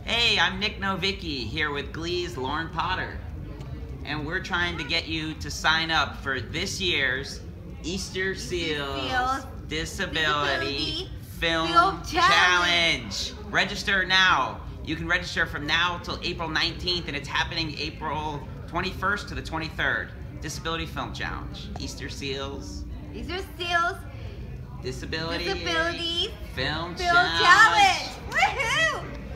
Hey, I'm Nick Novicki here with Glee's Lauren Potter. And we're trying to get you to sign up for this year's Easter Seals Disability Film Challenge. Register now. You can register from now till April 19th, and it's happening April 21st to the 23rd. Disability Film Challenge. Easter Seals. Disability Film Challenge. Woohoo!